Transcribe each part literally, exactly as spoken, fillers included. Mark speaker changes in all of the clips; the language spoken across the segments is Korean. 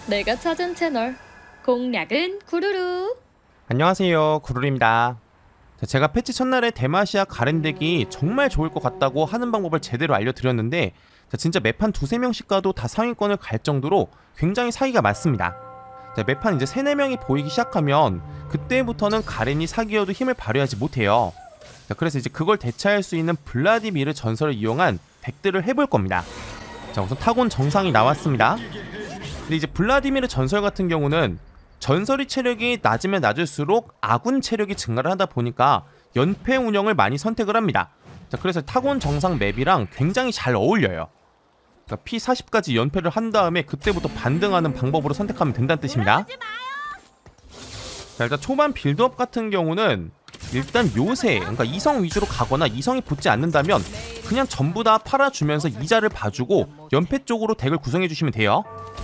Speaker 1: 내가 찾은 채널 공략은 구루루.
Speaker 2: 안녕하세요, 구루루입니다. 자, 제가 패치 첫날에 데마시아 가렌 덱이 정말 좋을 것 같다고 하는 방법을 제대로 알려드렸는데, 자, 진짜 매판 두세 명씩 가도 다 상위권을 갈 정도로 굉장히 사기가 많습니다. 자, 매판 이제 세네 명이 보이기 시작하면 그때부터는 가렌이 사기여도 힘을 발휘하지 못해요. 자, 그래서 이제 그걸 대체할 수 있는 블라디미르 전설을 이용한 덱들을 해볼 겁니다. 자, 우선 타곤 정상이 나왔습니다. 근데 이제 블라디미르 전설 같은 경우는 전설이 체력이 낮으면 낮을수록 아군 체력이 증가를 하다 보니까 연패 운영을 많이 선택을 합니다. 자, 그래서 타곤 정상 맵이랑 굉장히 잘 어울려요. 그러니까 피 사십까지 연패를 한 다음에 그때부터 반등하는 방법으로 선택하면 된다는 뜻입니다. 자, 일단 초반 빌드업 같은 경우는 일단 요새, 그러니까 이성 위주로 가거나 이성이 붙지 않는다면 그냥 전부 다 팔아주면서 이자를 봐주고 연패 쪽으로 덱을 구성해주시면 돼요.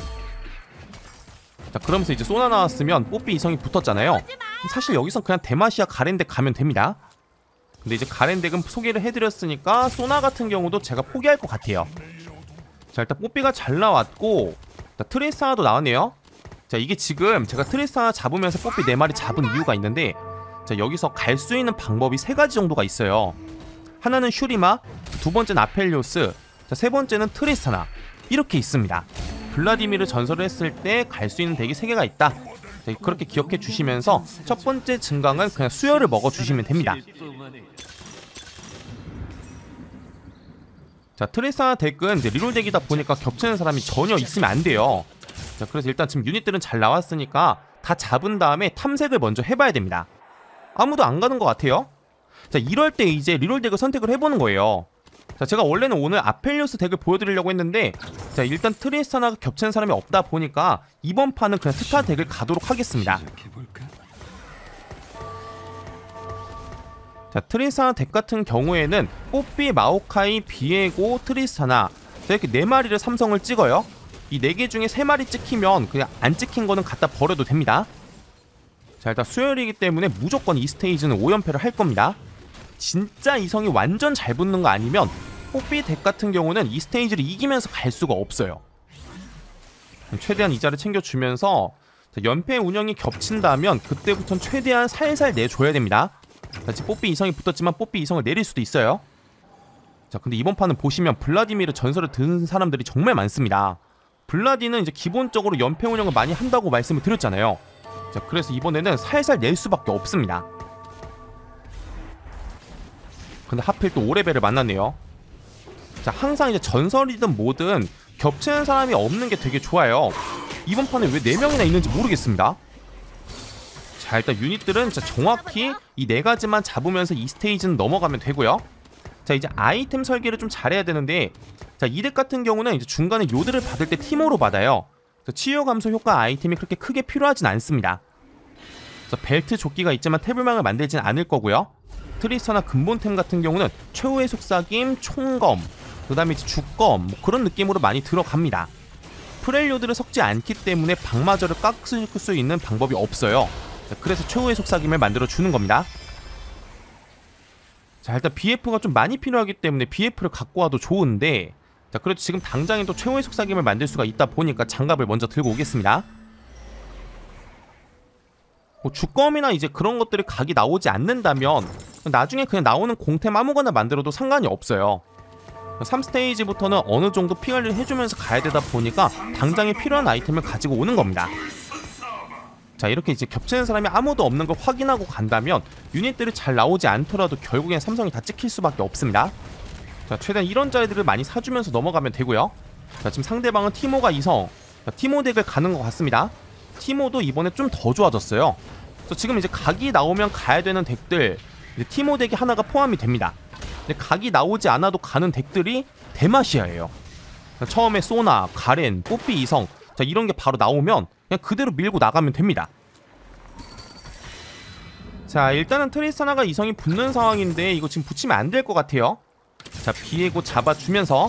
Speaker 2: 자, 그러면서 이제 소나 나왔으면 뽀삐 이성이 붙었잖아요. 사실 여기서 그냥 데마시아 가렌 덱 가면 됩니다. 근데 이제 가렌 덱은 소개를 해드렸으니까 소나 같은 경우도 제가 포기할 것 같아요. 자, 일단 뽀삐가 잘 나왔고, 자, 트레이스 하나도 나왔네요. 자, 이게 지금 제가 트레이스 하나 잡으면서 뽀삐 네 마리 잡은 이유가 있는데, 자, 여기서 갈 수 있는 방법이 세 가지 정도가 있어요. 하나는 슈리마, 두 번째는 아펠리오스, 자, 세 번째는 트레이스나, 이렇게 있습니다. 블라디미르 전설을 했을 때 갈 수 있는 덱이 세 개가 있다. 자, 그렇게 기억해 주시면서 첫 번째 증강은 그냥 수혈을 먹어 주시면 됩니다. 자, 트레이스 덱은 이제 리롤 덱이다 보니까 겹치는 사람이 전혀 있으면 안 돼요. 자, 그래서 일단 지금 유닛들은 잘 나왔으니까 다 잡은 다음에 탐색을 먼저 해봐야 됩니다. 아무도 안 가는 것 같아요. 자, 이럴 때 이제 리롤 덱을 선택을 해보는 거예요. 자, 제가 원래는 오늘 아펠리오스 덱을 보여드리려고 했는데, 자, 일단 트리스타나가 겹치는 사람이 없다 보니까 이번 판은 그냥 스타 덱을 가도록 하겠습니다. 자, 트리스타나 덱 같은 경우에는 뽀삐, 마오카이, 비에고, 트리스타나, 자, 이렇게 네 마리를 삼성을 찍어요. 이 네 개 중에 세 마리 찍히면 그냥 안 찍힌 거는 갖다 버려도 됩니다. 자, 일단 수혈이기 때문에 무조건 이 스테이지는 오 연패를 할 겁니다. 진짜 이성이 완전 잘 붙는 거 아니면 뽀삐 덱 같은 경우는 이 스테이지를 이기면서 갈 수가 없어요. 최대한 이자를 챙겨주면서, 자, 연패 운영이 겹친다면 그때부터는 최대한 살살 내줘야 됩니다. 자, 지금 뽀삐 이성이 붙었지만 뽀삐 이성을 내릴 수도 있어요. 자, 근데 이번 판은 보시면 블라디미르 전설을 드는 사람들이 정말 많습니다. 블라디는 이제 기본적으로 연패 운영을 많이 한다고 말씀을 드렸잖아요. 자, 그래서 이번에는 살살 낼 수밖에 없습니다. 근데 하필 또 오 레벨을 만났네요. 자, 항상 이제 전설이든 뭐든 겹치는 사람이 없는 게 되게 좋아요. 이번 판에 왜 네 명이나 있는지 모르겠습니다. 자, 일단 유닛들은 진짜 정확히 이 네 가지만 잡으면서 이 스테이지는 넘어가면 되고요. 자, 이제 아이템 설계를 좀 잘해야 되는데, 자, 이 덱 같은 경우는 이제 중간에 요드를 받을 때 티모로 받아요. 치유 감소 효과 아이템이 그렇게 크게 필요하진 않습니다. 자, 벨트 조끼가 있지만 태블망을 만들진 않을 거고요. 트리스타나 근본템 같은 경우는 최후의 속삭임, 총검, 그 다음에 이제 죽검, 뭐 그런 느낌으로 많이 들어갑니다. 프렐료드를 섞지 않기 때문에 방마저를 깎을 수 있는 방법이 없어요. 자, 그래서 최후의 속삭임을 만들어 주는 겁니다. 자, 일단 비에프가 좀 많이 필요하기 때문에 비에프를 갖고 와도 좋은데, 자, 그래도 지금 당장에 또 최후의 속삭임을 만들 수가 있다 보니까 장갑을 먼저 들고 오겠습니다. 뭐 죽검이나 이제 그런 것들이 각이 나오지 않는다면 나중에 그냥 나오는 공템 아무거나 만들어도 상관이 없어요. 삼 스테이지부터는 어느 정도 피관리를 해주면서 가야 되다 보니까 당장에 필요한 아이템을 가지고 오는 겁니다. 자, 이렇게 이제 겹치는 사람이 아무도 없는 걸 확인하고 간다면 유닛들이 잘 나오지 않더라도 결국엔 삼성이 다 찍힐 수밖에 없습니다. 자, 최대한 이런 자리들을 많이 사주면서 넘어가면 되고요. 자, 지금 상대방은 티모가 이성, 자, 티모 덱을 가는 것 같습니다. 티모도 이번에 좀 더 좋아졌어요. 그래서 지금 이제 각이 나오면 가야 되는 덱들, 이제 티모 덱이 하나가 포함이 됩니다. 근데 각이 나오지 않아도 가는 덱들이 데마시아예요. 처음에 소나, 가렌, 뽀삐 이성, 자, 이런 게 바로 나오면 그냥 그대로 밀고 나가면 됩니다. 자, 일단은 트리스타나가 이성이 붙는 상황인데 이거 지금 붙이면 안 될 것 같아요. 자, 비에고 잡아주면서,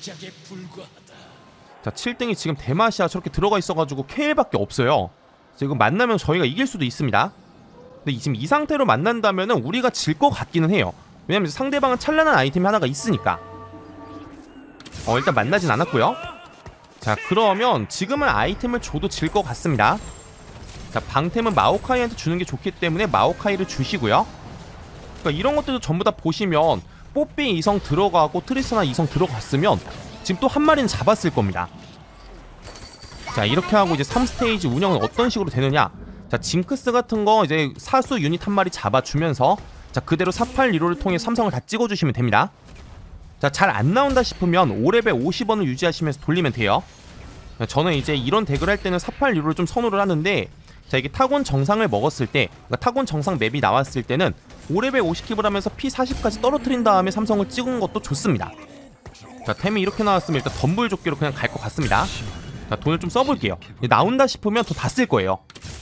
Speaker 2: 자, 칠 등이 지금 데마시아 저렇게 들어가 있어가지고 케일밖에 없어요. 자, 이거 만나면 저희가 이길 수도 있습니다. 근데 지금 이 상태로 만난다면은 우리가 질 것 같기는 해요. 왜냐면 상대방은 찬란한 아이템이 하나가 있으니까. 어, 일단 만나진 않았고요. 자, 그러면 지금은 아이템을 줘도 질 것 같습니다. 자, 방템은 마오카이한테 주는 게 좋기 때문에 마오카이를 주시고요. 그러니까 이런 것들도 전부 다 보시면 뽀삐 이성 들어가고 트리스나 이성 들어갔으면 지금 또 한 마리는 잡았을 겁니다. 자, 이렇게 하고 이제 삼 스테이지 운영은 어떤 식으로 되느냐. 자, 징크스 같은 거 이제 사수 유닛 한 마리 잡아주면서 자, 그대로 사팔일오를 통해 삼성을 다 찍어주시면 됩니다. 자, 잘 안 나온다 싶으면 오 레벨 오십 원을 유지하시면서 돌리면 돼요. 저는 이제 이런 덱을 할 때는 사팔일오를 좀 선호를 하는데, 자, 이게 타곤 정상을 먹었을 때, 그러니까 타곤 정상 맵이 나왔을 때는 오 레벨 오십 킵을 하면서 피 사십까지 떨어뜨린 다음에 삼성을 찍은 것도 좋습니다. 자, 템이 이렇게 나왔으면 일단 덤불 조끼로 그냥 갈 것 같습니다. 자, 돈을 좀 써볼게요. 나온다 싶으면 더 다 쓸 거예요.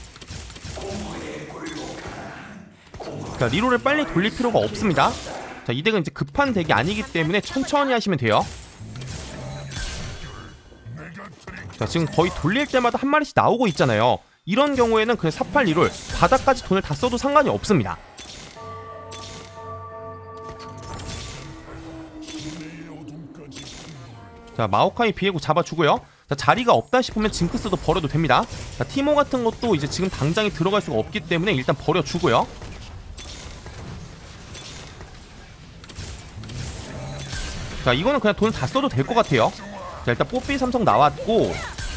Speaker 2: 자, 리롤을 빨리 돌릴 필요가 없습니다. 자, 이 덱은 이제 급한 덱이 아니기 때문에 천천히 하시면 돼요. 자, 지금 거의 돌릴 때마다 한 마리씩 나오고 있잖아요. 이런 경우에는 그냥 사팔일올 바닥까지 돈을 다 써도 상관이 없습니다. 자, 마오카이 비에고 잡아주고요. 자, 자리가 없다 싶으면 징크스도 버려도 됩니다. 자, 티모 같은 것도 이제 지금 당장에 들어갈 수가 없기 때문에 일단 버려주고요. 자, 이거는 그냥 돈 다 써도 될 것 같아요. 자, 일단 뽀삐 삼성 나왔고,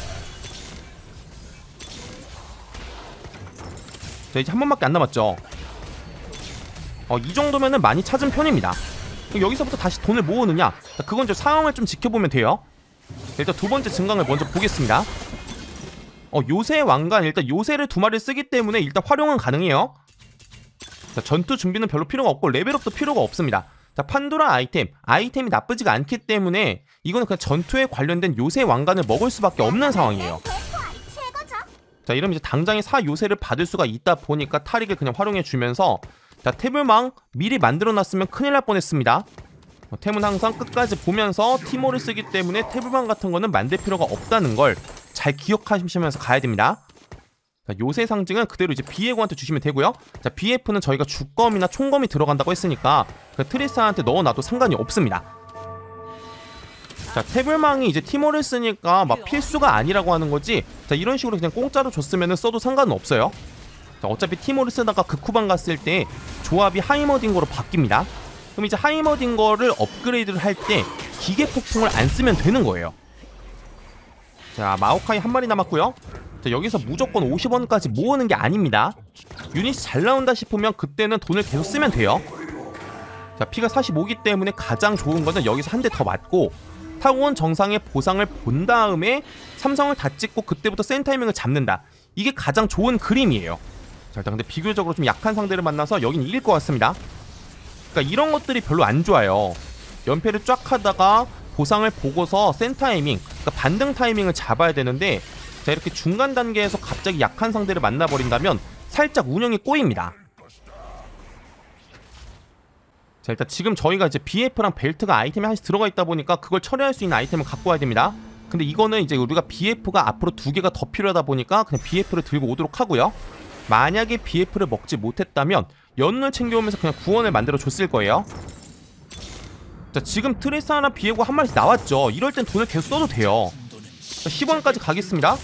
Speaker 2: 자, 이제 한 번밖에 안 남았죠. 어, 이 정도면은 많이 찾은 편입니다. 여기서부터 다시 돈을 모으느냐, 자, 그건 좀 상황을 좀 지켜보면 돼요. 일단 두 번째 증강을 먼저 보겠습니다. 어, 요새 왕관, 일단 요새를 두 마리를 쓰기 때문에 일단 활용은 가능해요. 자, 전투 준비는 별로 필요가 없고 레벨업도 필요가 없습니다. 자, 판도라 아이템, 아이템이 나쁘지가 않기 때문에 이거는 그냥 전투에 관련된 요새 왕관을 먹을 수밖에 없는 상황이에요. 자, 이러면 이제 당장에 사 요새를 받을 수가 있다 보니까 타릭을 그냥 활용해주면서, 자, 탭을망 미리 만들어놨으면 큰일 날 뻔했습니다. 어, 템은 항상 끝까지 보면서 티모를 쓰기 때문에 탭을망 같은 거는 만들 필요가 없다는 걸 잘 기억하시면서 가야 됩니다. 자, 요새 상징은 그대로 이제 비에고한테 주시면 되고요. 자, 비에프는 저희가 주검이나 총검이 들어간다고 했으니까 그 트리스한테 넣어놔도 상관이 없습니다. 자, 탭을망이 이제 티모를 쓰니까 막 필수가 아니라고 하는 거지, 자, 이런 식으로 그냥 공짜로 줬으면 써도 상관은 없어요. 자, 어차피 티모를 쓰다가 극후반 갔을 때 조합이 하이머딩거로 바뀝니다. 그럼 이제 하이머딩거를 업그레이드를 할 때 기계 폭풍을 안 쓰면 되는 거예요. 자, 마오카이 한 마리 남았고요. 자, 여기서 무조건 오십 원까지 모으는 게 아닙니다. 유닛이 잘 나온다 싶으면 그때는 돈을 계속 쓰면 돼요. 자, 피가 사십오기 때문에 가장 좋은 거는 여기서 한 대 더 맞고 타고온 정상의 보상을 본 다음에 삼성을 다 찍고 그때부터 센 타이밍을 잡는다. 이게 가장 좋은 그림이에요. 자, 일단 근데 비교적으로 좀 약한 상대를 만나서 여긴 이길 것 같습니다. 그러니까 이런 것들이 별로 안 좋아요. 연패를 쫙 하다가 보상을 보고서 센 타이밍, 그러니까 반등 타이밍을 잡아야 되는데, 자, 이렇게 중간 단계에서 갑자기 약한 상대를 만나버린다면 살짝 운영이 꼬입니다. 자, 일단 지금 저희가 이제 비에프랑 벨트가 아이템이 하나씩 들어가 있다 보니까 그걸 처리할 수 있는 아이템을 갖고 와야 됩니다. 근데 이거는 이제 우리가 비에프가 앞으로 두 개가 더 필요하다 보니까 그냥 비에프를 들고 오도록 하고요. 만약에 비에프를 먹지 못했다면 연운을 챙겨오면서 그냥 구원을 만들어 줬을 거예요. 자, 지금 트리스하나 비에고 한 마리씩 나왔죠. 이럴 땐 돈을 계속 써도 돼요. 자, 십 원까지 가겠습니다.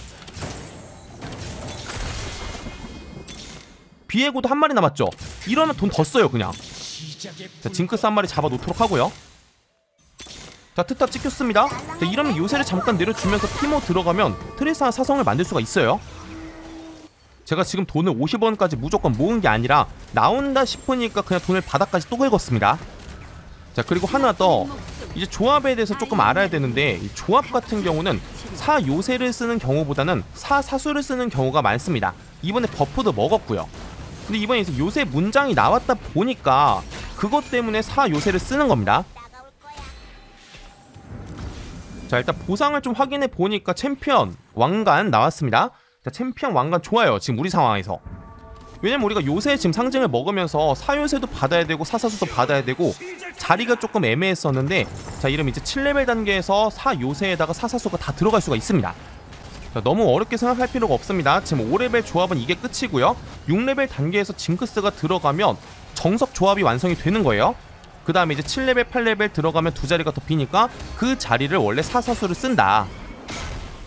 Speaker 2: 비에고도 한 마리 남았죠. 이러면 돈 더 써요 그냥. 자, 징크스 한 마리 잡아 놓도록 하고요. 자, 트타 찍혔습니다. 자, 이러면 요새를 잠깐 내려주면서 티모 들어가면 트리스하나 사성을 만들 수가 있어요. 제가 지금 돈을 오십 원까지 무조건 모은 게 아니라 나온다 싶으니까 그냥 돈을 바닥까지 또 긁었습니다. 자, 그리고 하나 더, 이제 조합에 대해서 조금 알아야 되는데, 이 조합 같은 경우는 사 요새를 쓰는 경우보다는 사 사수를 쓰는 경우가 많습니다. 이번에 버프도 먹었고요. 근데 이번에 이제 요새 문장이 나왔다 보니까 그것 때문에 사 요새를 쓰는 겁니다. 자, 일단 보상을 좀 확인해 보니까 챔피언 왕관 나왔습니다. 자, 챔피언 왕관 좋아요 지금 우리 상황에서. 왜냐면 우리가 요새 지금 상징을 먹으면서 사 요새도 받아야 되고 사 사수도 받아야 되고 자리가 조금 애매했었는데, 자, 이러면 이제 칠 레벨 단계에서 사 요새에다가 사 사수가 다 들어갈 수가 있습니다. 자, 너무 어렵게 생각할 필요가 없습니다. 지금 오 레벨 조합은 이게 끝이고요. 육 레벨 단계에서 징크스가 들어가면 정석 조합이 완성이 되는 거예요. 그 다음에 이제 칠 레벨, 팔 레벨 들어가면 두 자리가 더 비니까 그 자리를 원래 사 사수를 쓴다.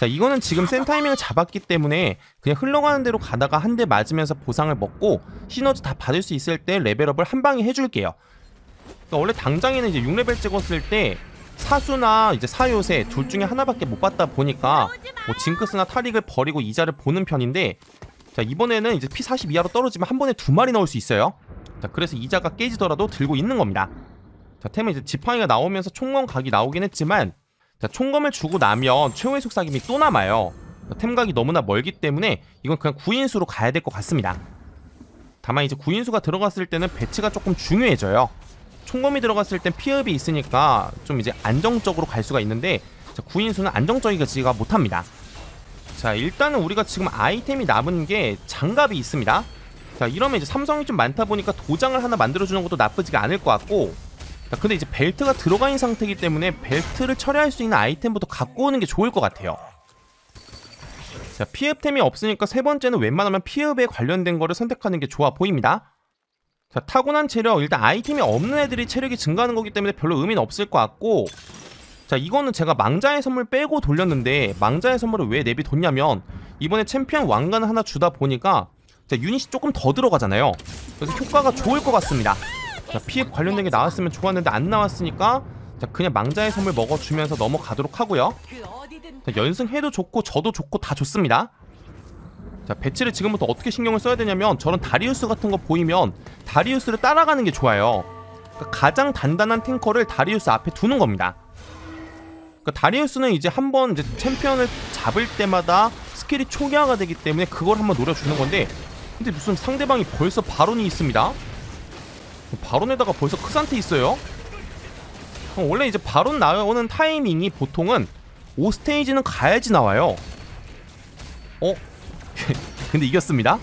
Speaker 2: 자, 이거는 지금 센 타이밍을 잡았기 때문에 그냥 흘러가는 대로 가다가 한 대 맞으면서 보상을 먹고 시너지 다 받을 수 있을 때 레벨업을 한 방에 해줄게요. 그러니까 원래 당장에는 이제 육 레벨 찍었을 때 사수나 이제 사요새 둘 중에 하나밖에 못 받다 보니까 뭐 징크스나 타릭을 버리고 이자를 보는 편인데, 자, 이번에는 이제 피 사십 이하로 떨어지면 한 번에 두 마리 넣을 수 있어요. 자, 그래서 이자가 깨지더라도 들고 있는 겁니다. 자, 템은 이제 지팡이가 나오면서 총검 각이 나오긴 했지만, 자, 총검을 주고 나면 최후의 속삭임이 또 남아요. 템각이 너무나 멀기 때문에 이건 그냥 구인수로 가야 될 것 같습니다. 다만 이제 구인수가 들어갔을 때는 배치가 조금 중요해져요. 총검이 들어갔을 땐 피흡이 있으니까 좀 이제 안정적으로 갈 수가 있는데, 자, 구인수는 안정적이지가 못합니다. 자, 일단은 우리가 지금 아이템이 남은 게 장갑이 있습니다. 자, 이러면 이제 삼성이 좀 많다 보니까 도장을 하나 만들어주는 것도 나쁘지가 않을 것 같고, 자, 근데 이제 벨트가 들어가 있는 상태이기 때문에 벨트를 처리할 수 있는 아이템부터 갖고 오는 게 좋을 것 같아요. 자, 피흡템이 없으니까 세 번째는 웬만하면 피흡에 관련된 거를 선택하는 게 좋아 보입니다. 자, 타고난 체력, 일단 아이템이 없는 애들이 체력이 증가하는 거기 때문에 별로 의미는 없을 것 같고, 자, 이거는 제가 망자의 선물 빼고 돌렸는데, 망자의 선물을 왜 내비뒀냐면 이번에 챔피언 왕관을 하나 주다 보니까 자, 유닛이 조금 더 들어가잖아요. 그래서 효과가 좋을 것 같습니다. 자, 피흡 관련된 게 나왔으면 좋았는데 안 나왔으니까 자, 그냥 망자의 선물 먹어주면서 넘어가도록 하고요. 자, 연승해도 좋고 저도 좋고 다 좋습니다. 자, 배치를 지금부터 어떻게 신경을 써야 되냐면, 저런 다리우스 같은 거 보이면 다리우스를 따라가는 게 좋아요. 그러니까 가장 단단한 탱커를 다리우스 앞에 두는 겁니다. 그러니까 다리우스는 이제 한번 이제 챔피언을 잡을 때마다 스킬이 초기화가 되기 때문에 그걸 한번 노려주는 건데, 근데 무슨 상대방이 벌써 바론이 있습니다. 바론에다가 벌써 크산테 있어요. 어, 원래 이제 바론 나오는 타이밍이 보통은 오 스테이지는 가야지 나와요. 어? 근데 이겼습니다.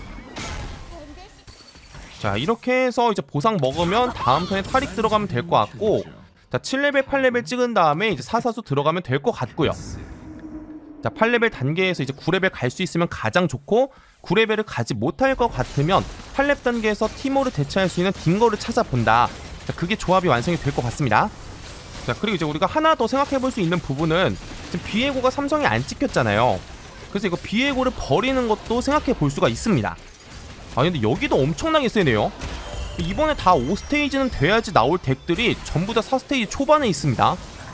Speaker 2: 자, 이렇게 해서 이제 보상 먹으면 다음 턴에 타릭 들어가면 될 것 같고, 자, 칠 레벨, 팔 레벨 찍은 다음에 이제 사사수 들어가면 될 것 같고요. 자, 팔 레벨 단계에서 이제 구 레벨 갈 수 있으면 가장 좋고, 구 레벨을 가지 못할 것 같으면 팔 렙 단계에서 티모를 대체할 수 있는 딩거를 찾아본다. 자, 그게 조합이 완성이 될 것 같습니다. 자, 그리고 이제 우리가 하나 더 생각해볼 수 있는 부분은 지금 비에고가 삼성이 안 찍혔잖아요. 그래서 이거 비에고를 버리는 것도 생각해볼 수가 있습니다. 아, 근데 여기도 엄청나게 세네요. 이번에 다 오 스테이지는 돼야지 나올 덱들이 전부 다 사 스테이지 초반에 있습니다.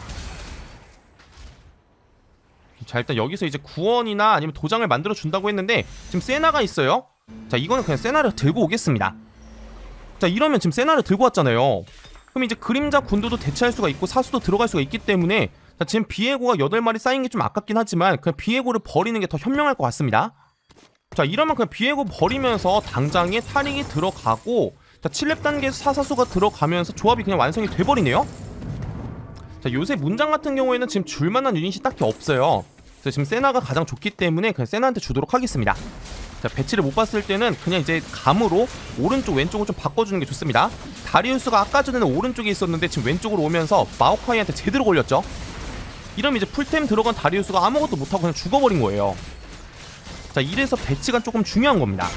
Speaker 2: 자, 일단 여기서 이제 구원이나 아니면 도장을 만들어 준다고 했는데 지금 세나가 있어요. 자, 이거는 그냥 세나를 들고 오겠습니다. 자, 이러면 지금 세나를 들고 왔잖아요. 그럼 이제 그림자 군도도 대체할 수가 있고 사수도 들어갈 수가 있기 때문에, 자, 지금 비에고가 여덟 마리 쌓인 게 좀 아깝긴 하지만 그냥 비에고를 버리는 게 더 현명할 것 같습니다. 자, 이러면 그냥 비에고 버리면서 당장에 타릭이 들어가고, 자, 칠 렙 단계에서 사사수가 들어가면서 조합이 그냥 완성이 돼버리네요. 자, 요새 문장 같은 경우에는 지금 줄만한 유닛이 딱히 없어요. 그래서 지금 세나가 가장 좋기 때문에 그냥 세나한테 주도록 하겠습니다. 자, 배치를 못 봤을 때는 그냥 이제 감으로 오른쪽 왼쪽을 좀 바꿔주는 게 좋습니다. 다리우스가 아까 전에는 오른쪽에 있었는데 지금 왼쪽으로 오면서 마오카이한테 제대로 걸렸죠. 이러면 이제 풀템 들어간 다리우스가 아무것도 못하고 그냥 죽어버린 거예요. 자, 이래서 배치가 조금 중요한 겁니다.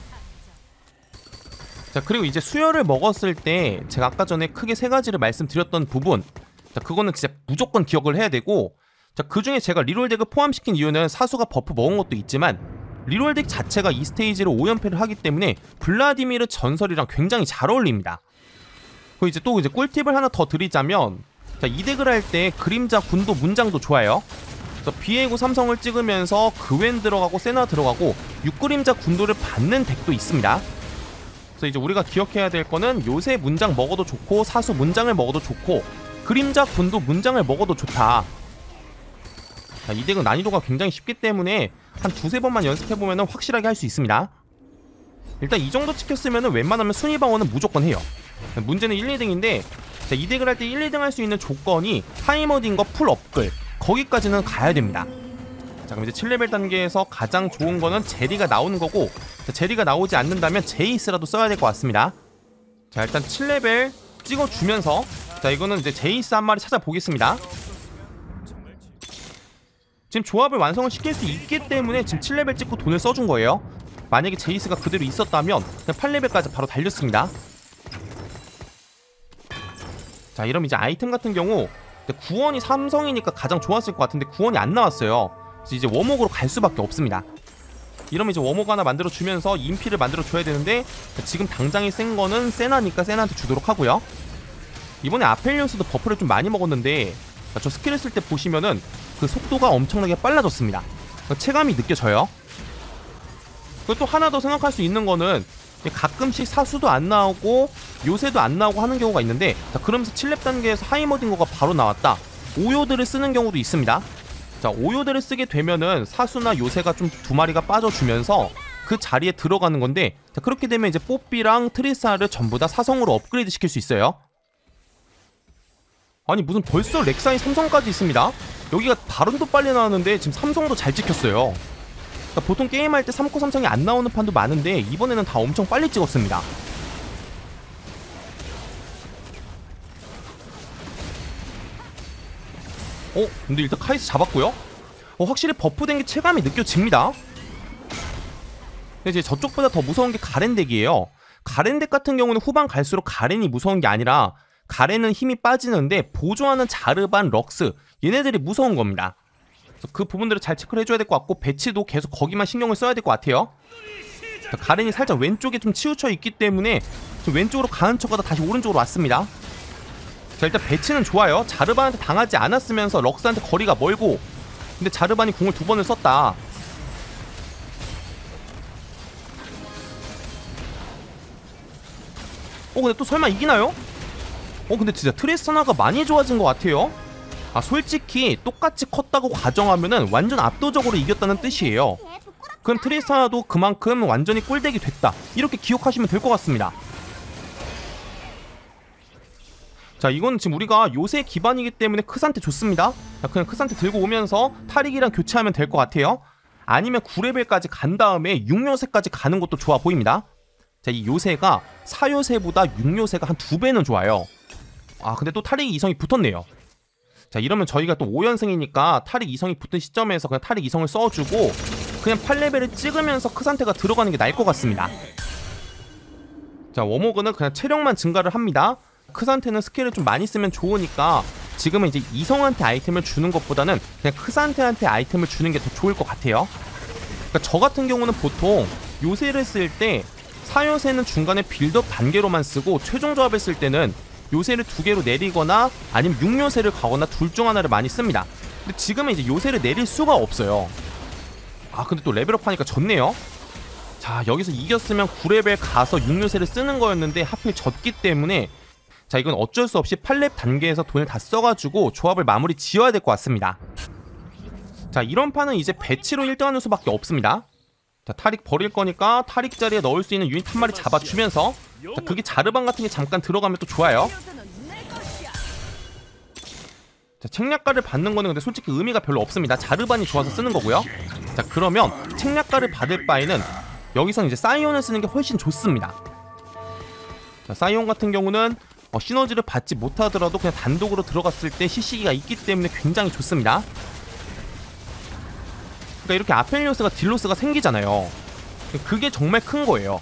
Speaker 2: 자, 그리고 이제 수혈을 먹었을 때 제가 아까 전에 크게 세 가지를 말씀드렸던 부분, 자, 그거는 진짜 무조건 기억을 해야 되고, 자, 그 중에 제가 리롤 덱을 포함시킨 이유는 사수가 버프 먹은 것도 있지만 리롤 덱 자체가 이 스테이지로 오 연패를 하기 때문에 블라디미르 전설이랑 굉장히 잘 어울립니다. 그리고 이제 또 이제 꿀팁을 하나 더 드리자면, 자, 이 덱을 할 때 그림자 군도 문장도 좋아요. 그래서 비에고 삼성을 찍으면서 그웬 들어가고 세나 들어가고 육 그림자 군도를 받는 덱도 있습니다. 그래서 이제 우리가 기억해야 될 거는 요새 문장 먹어도 좋고 사수 문장을 먹어도 좋고 그림자 군도 문장을 먹어도 좋다. 자, 이 덱은 난이도가 굉장히 쉽기 때문에 한 두세 번만 연습해보면 확실하게 할 수 있습니다. 일단 이 정도 찍혔으면 웬만하면 순위 방어는 무조건 해요. 문제는 일, 이 등인데, 자, 이 덱을 할 때 일, 이 등 할 수 있는 조건이 타이머딩과 풀 업글, 거기까지는 가야 됩니다. 자, 그럼 이제 칠 레벨 단계에서 가장 좋은 거는 제리가 나오는 거고, 자, 제리가 나오지 않는다면 제이스라도 써야 될 것 같습니다. 자, 일단 칠 레벨 찍어주면서, 자, 이거는 이제 제이스 한 마리 찾아보겠습니다. 지금 조합을 완성을 시킬 수 있기 때문에 지금 칠 레벨 찍고 돈을 써준 거예요. 만약에 제이스가 그대로 있었다면 그냥 팔 레벨까지 바로 달렸습니다. 자, 이러면 이제 아이템 같은 경우 구원이 삼성이니까 가장 좋았을 것 같은데 구원이 안 나왔어요. 이제 워목으로 갈 수밖에 없습니다. 이러면 이제 워목 하나 만들어주면서 인피를 만들어줘야 되는데 지금 당장이 센 거는 세나니까 세나한테 주도록 하고요. 이번에 아펠리오스도 버프를 좀 많이 먹었는데 저 스킬을 쓸 때 보시면은 그 속도가 엄청나게 빨라졌습니다. 체감이 느껴져요. 그리고 또 하나 더 생각할 수 있는 거는 가끔씩 사수도 안 나오고 요새도 안 나오고 하는 경우가 있는데, 자 그러면서 칠 렙 단계에서 하이머딩거가 바로 나왔다. 오요들을 쓰는 경우도 있습니다. 자 오요들을 쓰게 되면은 사수나 요새가 좀 두 마리가 빠져주면서 그 자리에 들어가는 건데, 자 그렇게 되면 이제 뽀삐랑 트리사를 전부 다 사성으로 업그레이드 시킬 수 있어요. 아니 무슨 벌써 렉사이 삼성까지 있습니다. 여기가 바론도 빨리 나왔는데 지금 삼성도 잘 찍혔어요. 그러니까 보통 게임할 때 삼 코 삼성이 안 나오는 판도 많은데 이번에는 다 엄청 빨리 찍었습니다. 어? 근데 일단 카이스 잡았고요. 어, 확실히 버프된 게 체감이 느껴집니다. 근데 이제 저쪽보다 더 무서운 게 가렌 덱이에요. 가렌 덱 같은 경우는 후반 갈수록 가렌이 무서운 게 아니라 가렌은 힘이 빠지는데 보조하는 자르반, 럭스 얘네들이 무서운 겁니다. 그래서 그 부분들을 잘 체크를 해줘야 될 것 같고, 배치도 계속 거기만 신경을 써야 될 것 같아요. 가렌이 살짝 왼쪽에 좀 치우쳐 있기 때문에 좀 왼쪽으로 가는 척하다 다시 오른쪽으로 왔습니다. 자 일단 배치는 좋아요. 자르반한테 당하지 않았으면서 럭스한테 거리가 멀고, 근데 자르반이 궁을 두 번을 썼다. 어 근데 또 설마 이기나요? 어 근데 진짜 트리스타나가 많이 좋아진 것 같아요. 아 솔직히 똑같이 컸다고 가정하면은 완전 압도적으로 이겼다는 뜻이에요. 그럼 트리스타나도 그만큼 완전히 꿀덱이 됐다, 이렇게 기억하시면 될 것 같습니다. 자 이건 지금 우리가 요새 기반이기 때문에 크산테 좋습니다. 자, 그냥 크산테 들고 오면서 타릭이랑 교체하면 될 것 같아요. 아니면 구 레벨까지 간 다음에 육 요새까지 가는 것도 좋아 보입니다. 자 이 요새가 사 요새보다 육 요새가 한 두 배는 좋아요. 아 근데 또 타릭 이성이 붙었네요. 자 이러면 저희가 또 오 연승이니까 타릭 이성이 붙은 시점에서 그냥 타릭 이성을 써주고 그냥 팔 레벨을 찍으면서 크산테가 들어가는 게 나을 것 같습니다. 자 워모그는 그냥 체력만 증가를 합니다. 크산테는 스킬을 좀 많이 쓰면 좋으니까 지금은 이제 이성한테 아이템을 주는 것보다는 그냥 크산테한테 아이템을 주는 게 더 좋을 것 같아요. 그러니까 저 같은 경우는 보통 요새를 쓸 때 사 요새는 중간에 빌드업 단계로만 쓰고 최종 조합을 쓸 때는 요새를 두 개로 내리거나 아니면 육 요새를 가거나 둘 중 하나를 많이 씁니다. 근데 지금은 이제 요새를 내릴 수가 없어요. 아 근데 또 레벨업 하니까 졌네요. 자 여기서 이겼으면 구 레벨 가서 육 요새를 쓰는 거였는데 하필 졌기 때문에 자 이건 어쩔 수 없이 팔 렙 단계에서 돈을 다 써가지고 조합을 마무리 지어야 될 것 같습니다. 자 이런 판은 이제 배치로 일 등 하는 수밖에 없습니다. 자 타릭 버릴 거니까 타릭 자리에 넣을 수 있는 유닛 한 마리 잡아주면서, 자 그게 자르반 같은 게 잠깐 들어가면 또 좋아요. 자 책략가를 받는 거는 근데 솔직히 의미가 별로 없습니다. 자르반이 좋아서 쓰는 거고요. 자 그러면 책략가를 받을 바에는 여기서 이제 사이온을 쓰는 게 훨씬 좋습니다. 자 사이온 같은 경우는 어, 시너지를 받지 못하더라도 그냥 단독으로 들어갔을 때 씨씨기가 있기 때문에 굉장히 좋습니다. 그러니까 이렇게 아펠리오스가 딜로스가 생기잖아요. 그게 정말 큰 거예요.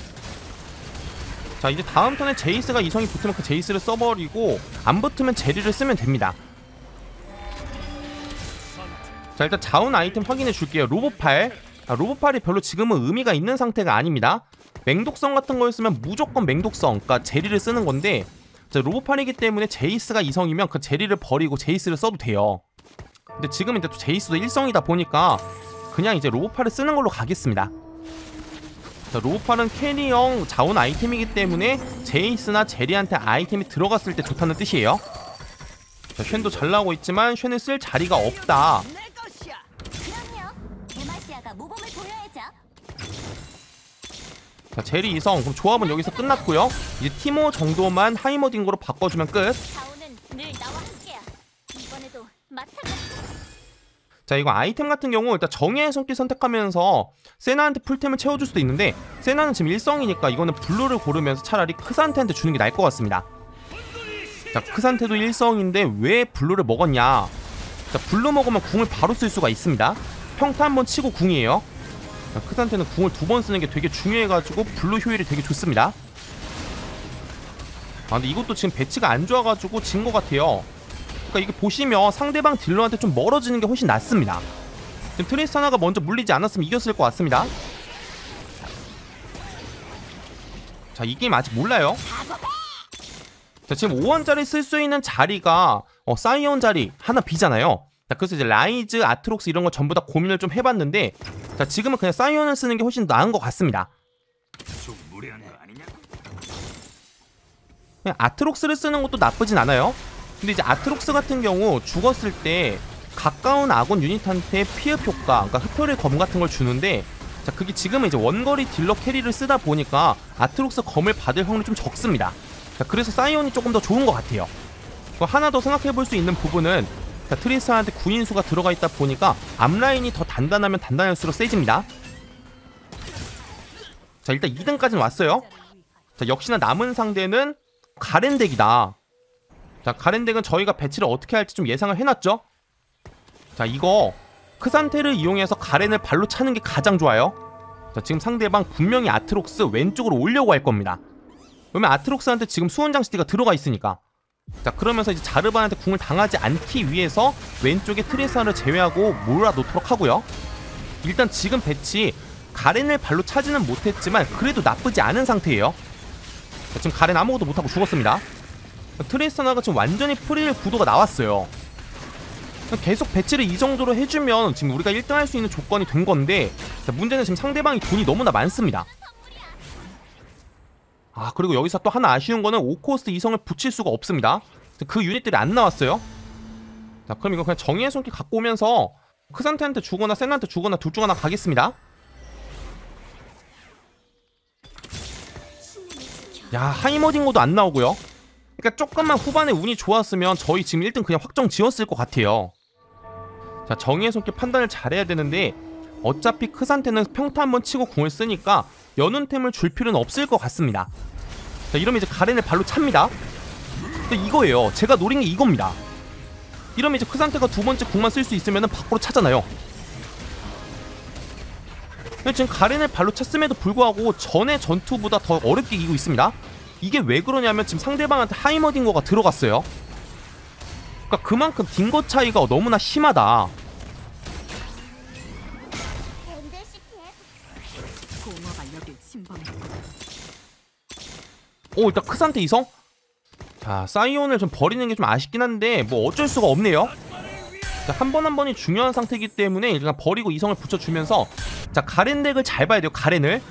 Speaker 2: 자 이제 다음 턴에 제이스가 이성이 붙으면 그 제이스를 써버리고 안 붙으면 제리를 쓰면 됩니다. 자 일단 자운 아이템 확인해 줄게요. 로봇팔. 아, 로봇팔이 별로 지금은 의미가 있는 상태가 아닙니다. 맹독성 같은 걸 쓰면 무조건 맹독성, 그러니까 제리를 쓰는 건데, 자 로봇팔이기 때문에 제이스가 이성이면 그 제리를 버리고 제이스를 써도 돼요. 근데 지금 이제 또 제이스도 일성이다 보니까 그냥 이제 로봇팔을 쓰는 걸로 가겠습니다. 자 로봇팔은 캐리형 자원 아이템이기 때문에 제이스나 제리한테 아이템이 들어갔을 때 좋다는 뜻이에요. 자 쉔도 잘 나오고 있지만 쉔을 쓸 자리가 없다. 자 제리 이성, 그럼 조합은 여기서 끝났고요. 이제 티모 정도만 하이머딩으로 바꿔주면 끝. 자 이거 아이템 같은 경우 일단 정예의 손길 선택하면서 세나한테 풀템을 채워줄 수도 있는데, 세나는 지금 일성이니까 이거는 블루를 고르면서 차라리 크산테한테 주는 게 나을 것 같습니다. 자 크산테도 일성인데 왜 블루를 먹었냐. 자 블루 먹으면 궁을 바로 쓸 수가 있습니다. 평타 한번 치고 궁이에요. 자, 크산테는 궁을 두 번 쓰는 게 되게 중요해가지고 블루 효율이 되게 좋습니다. 아 근데 이것도 지금 배치가 안 좋아가지고 진 것 같아요. 그러니까 이게 보시면 상대방 딜러한테 좀 멀어지는 게 훨씬 낫습니다. 트리스타나가 먼저 물리지 않았으면 이겼을 것 같습니다. 자, 이 게임 아직 몰라요. 자, 지금 오 원짜리 쓸 수 있는 자리가 어, 사이온 자리 하나 비잖아요. 자, 그래서 이제 라이즈, 아트록스 이런 거 전부 다 고민을 좀 해봤는데, 자, 지금은 그냥 사이온을 쓰는 게 훨씬 나은 것 같습니다.
Speaker 3: 좀 무리한 거 아니냐?
Speaker 2: 그냥 아트록스를 쓰는 것도 나쁘진 않아요. 근데 이제 아트록스 같은 경우 죽었을 때 가까운 아군 유닛한테 피흡 효과, 그러니까 흡혈의 검 같은 걸 주는데, 자, 그게 지금은 이제 원거리 딜러 캐리를 쓰다 보니까 아트록스 검을 받을 확률이 좀 적습니다. 자, 그래서 사이온이 조금 더 좋은 것 같아요. 하나 더 생각해볼 수 있는 부분은, 자, 트리스타한테 구인수가 들어가 있다 보니까 앞라인이 더 단단하면 단단할수록 세집니다. 자, 일단 이 등까지는 왔어요. 자, 역시나 남은 상대는 가렌덱이다. 자, 가렌덱은 저희가 배치를 어떻게 할지 좀 예상을 해놨죠. 자, 이거 크산테를 이용해서 가렌을 발로 차는 게 가장 좋아요. 자, 지금 상대방 분명히 아트록스 왼쪽으로 오려고 할 겁니다. 왜냐면 아트록스한테 지금 수온장 시티가 들어가 있으니까. 자, 그러면서 이제 자르반한테 궁을 당하지 않기 위해서 왼쪽에 트리스타나를 제외하고 몰아놓도록 하고요. 일단 지금 배치 가렌을 발로 차지는 못했지만 그래도 나쁘지 않은 상태예요. 자, 지금 가렌 아무것도 못하고 죽었습니다. 트리스타나가 지금 완전히 프릴 구도가 나왔어요. 계속 배치를 이 정도로 해주면 지금 우리가 일 등 할 수 있는 조건이 된 건데, 자, 문제는 지금 상대방이 돈이 너무나 많습니다. 아, 그리고 여기서 또 하나 아쉬운 거는 오 코스트 이성을 붙일 수가 없습니다. 그 유닛들이 안 나왔어요. 자, 그럼 이거 그냥 정의의 손길 갖고 오면서 크산테한테 주거나 센한테 주거나 둘 중 하나 가겠습니다. 야, 하이머딩고도 안 나오고요. 그러니까 조금만 후반에 운이 좋았으면 저희 지금 일 등 그냥 확정 지었을 것 같아요. 자, 정의의 손길 판단을 잘해야 되는데, 어차피 크산테는 평타 한번 치고 궁을 쓰니까 연운템을 줄 필요는 없을 것 같습니다. 자, 이러면 이제 가렌을 발로 찹니다. 근데 이거예요. 제가 노린 게 이겁니다. 이러면 이제 크산테가 두 번째 궁만 쓸 수 있으면 밖으로 차잖아요. 근데 지금 가렌을 발로 찼음에도 불구하고 전의 전투보다 더 어렵게 이기고 있습니다. 이게 왜 그러냐면 지금 상대방한테 하이머딩거가 들어갔어요. 그러니까 그만큼 딩거 차이가 너무나 심하다. 오, 일단 크산테 이성? 자, 사이온을 좀 버리는 게 좀 아쉽긴 한데 뭐 어쩔 수가 없네요. 자, 한 번 한 번이 중요한 상태이기 때문에 일단 버리고 이성을 붙여주면서, 자, 가렌 덱을 잘 봐야 돼요. 가렌을.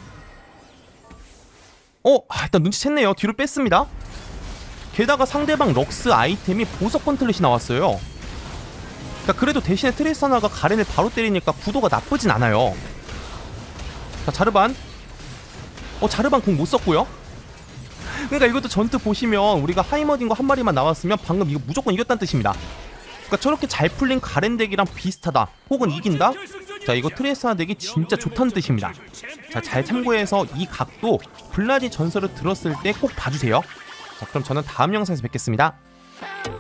Speaker 2: 어? 아, 일단 눈치챘네요. 뒤로 뺐습니다. 게다가 상대방 럭스 아이템이 보석 컨틀릿이 나왔어요. 자, 그래도 대신에 트리스타나가 가렌을 바로 때리니까 구도가 나쁘진 않아요. 자, 자르반. 어, 자르반 공 못 썼고요. 그러니까 이것도 전투 보시면 우리가 하이머딩거 한 마리만 나왔으면 방금 이거 무조건 이겼다는 뜻입니다. 그러니까 저렇게 잘 풀린 가렌 덱이랑 비슷하다 혹은 이긴다? 자, 이거 트리스타나 덱이 진짜 좋다는 뜻입니다. 자, 잘 참고해서 이 각도 블라디 전설을 들었을 때 꼭 봐주세요. 자, 그럼 저는 다음 영상에서 뵙겠습니다.